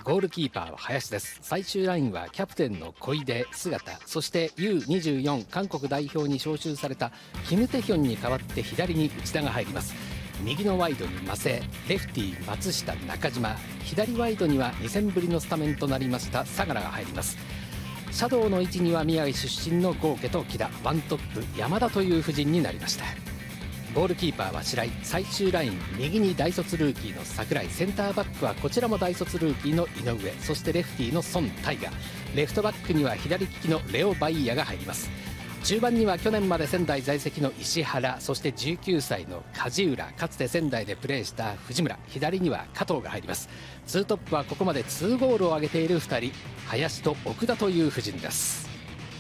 ゴールキーパーは林です。最終ラインはキャプテンの小出姿、そして U24 韓国代表に招集されたキム・テヒョンに代わって左に内田が入ります。右のワイドにマセ、レフティ松下中島、左ワイドには2戦ぶりのスタメンとなりました相良が入ります。シャドウの位置には宮城出身のゴーケと木田、ワントップ山田という布陣になりました。ゴールキーパーは白井、最終ライン右に大卒ルーキーの櫻井、センターバックはこちらも大卒ルーキーの井上、そしてレフティの孫大河、レフトバックには左利きのレオ・バイヤが入ります。中盤には去年まで仙台在籍の石原、そして19歳の梶浦、かつて仙台でプレーした藤村、左には加藤が入ります。ツートップはここまで2ゴールを挙げている2人、林と奥田という布陣です。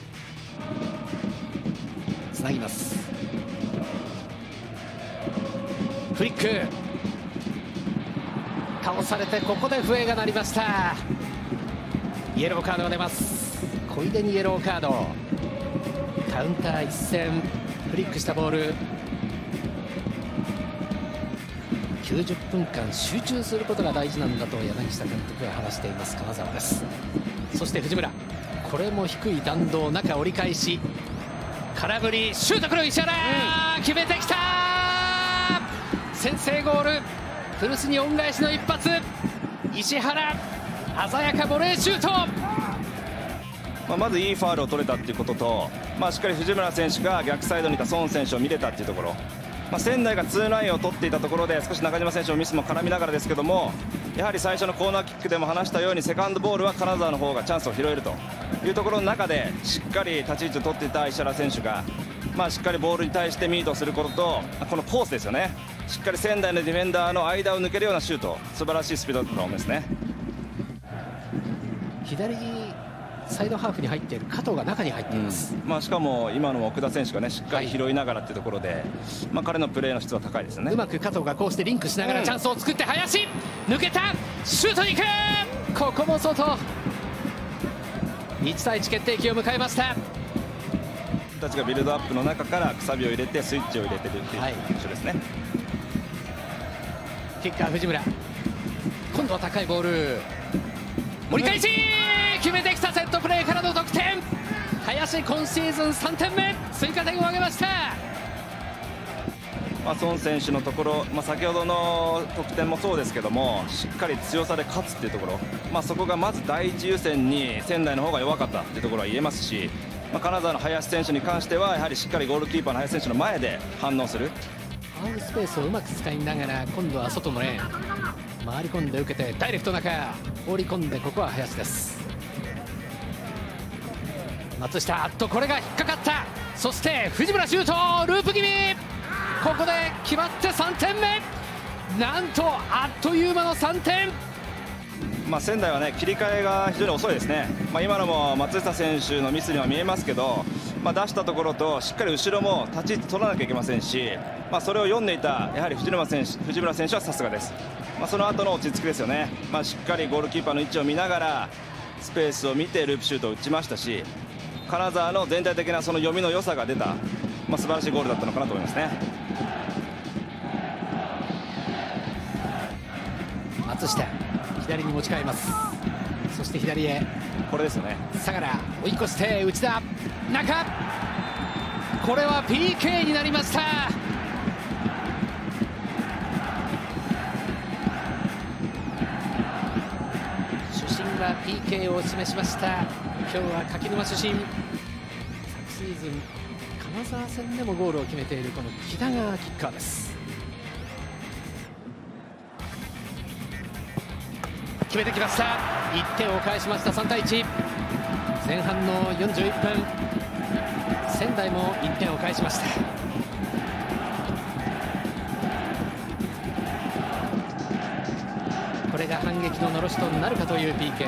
つなぎます。フリック倒されて、ここで笛が鳴りました。イエローカードが出ます。小出にイエローカード。カウンター一戦、フリックしたボール。90分間集中することが大事なんだと柳下監督が話しています金沢です。そして藤村、これも低い弾道、中折り返し、空振りシュート、来る石原、決めてきた。先制ゴール、古巣に恩返しの一発、石原鮮やかボレーシュート。 まずいいファウルを取れたということと、しっかり藤村選手が逆サイドにいた孫選手を見れたというところ、仙台が2ラインを取っていたところで少し中島選手のミスも絡みながらですけども、やはり最初のコーナーキックでも話したようにセカンドボールは金沢の方がチャンスを拾えるというところの中で、しっかり立ち位置を取っていた石原選手が、しっかりボールに対してミートすることと、このコースですよね、しっかり仙台のディフェンダーの間を抜けるようなシュート、素晴らしいスピードだったと思いますね。 左サイドハーフに入っている加藤が中に入っています。 しかも今の奥田選手がね、しっかり拾いながらというところで、彼のプレーの質は高いですよね。 うまく加藤がこうしてリンクしながらチャンスを作って、林抜けた、シュートに行く、ここも外。1対1決定機を迎えました。 たちがビルドアップの中からくさびを入れてスイッチを入れてるっていう印象ですね。 キッカー藤村、今度は高いボール、折り返し決めてきた。セットプレーからの得点、林今シーズン3点目、追加点を挙げました。 孫選手のところ、先ほどの得点もそうですけども、しっかり強さで勝つっていうところ、そこがまず第一優先に仙台の方が弱かったっていうところは言えますし、金沢の林選手に関してはやはりしっかりゴールキーパーの林選手の前で反応する、 ハーフスペースをうまく使いながら、今度は外のレーン回り込んで受けてダイレクト中放り込んで、ここは林です。松下、これが引っかかった。そして藤村シュート、ループ気味、ここで決まって3点目、なんとあっという間の3点。 仙台はね、切り替えが非常に遅いですね。今のも松下選手のミスには見えますけど、出したところとしっかり後ろも立ち位置取らなきゃいけませんし、それを読んでいたやはり藤村選手はさすがです。その後の落ち着きですよね。しっかりゴールキーパーの位置を見ながらスペースを見てループシュートを打ちましたし、金沢の全体的なその読みの良さが出た、素晴らしいゴールだったのかなと思いますね。 松下、左に持ち替えます。そして左へ、 これですよね。 相良追い越して内田、中、これは PK になりました。主審は PK を示しました。今日は柿沼主審、昨シーズン金沢戦でもゴールを決めているこの木田がキッカーです。決めてきました。1点を返しました。3対1、前半の41分、仙台も1点を返しました。これが反撃ののろしとなるかという PK。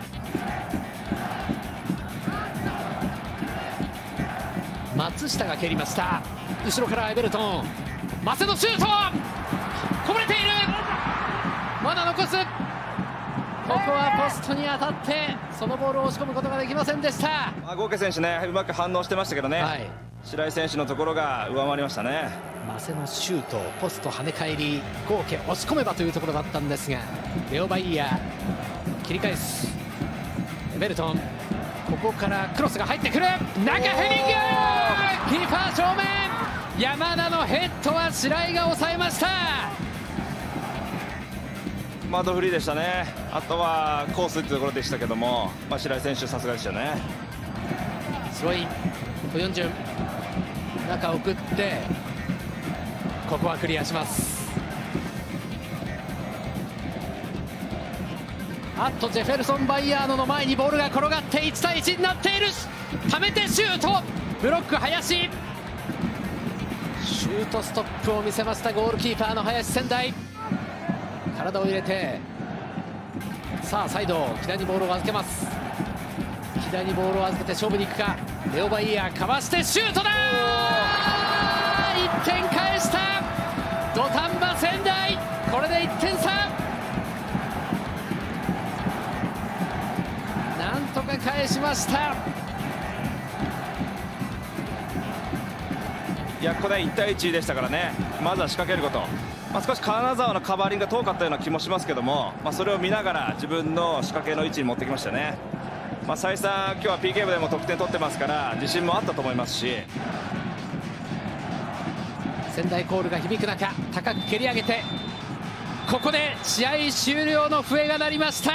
松下が蹴りました。後ろからエベルトン、マセのシュート、こぼれている、まだ残す、ここはポストに当たってそのボールを押し込むことができませんでした。 ゴーケ選手ね、うまく反応してましたけどね、白井選手のところが上回りましたね。 マセのシュート、ポスト跳ね返り、ゴーケ押し込めばというところだったんですが、レオバイヤー切り返すエベルトン、ここからクロスが入ってくる、中ヘディング、キーパー正面、山田のヘッドは白井が抑えました。 ドフリーでしたね。あとはコースというところでしたけども、白井選手さすがでしたね。 スローイントヨンジュン、中送ってここはクリアします。ジェフェルソン・バイヤーノの前にボールが転がって1対1になっている。溜めてシュート、ブロック林、シュートストップを見せましたゴールキーパーの林仙台。体を入れて、さあサイド木田にボールを預けます。木田にボールを預けて勝負に行くか。レオバイヤーかわしてシュートだ、1点返した土壇場仙台、これで1点差。なんとか返しました。 ここで1対1でしたからね、まずは仕掛けること、少し金沢のカバーリングが遠かったような気もしますけども、それを見ながら自分の仕掛けの位置に持ってきましたね。再三今日は PK 部でも得点取ってますから自信もあったと思いますし、 仙台コールが響く中、高く蹴り上げて、ここで試合終了の笛が鳴りました。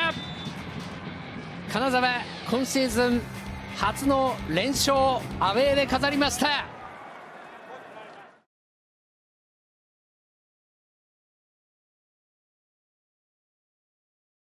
金沢今シーズン初の連勝アウェーで飾りました。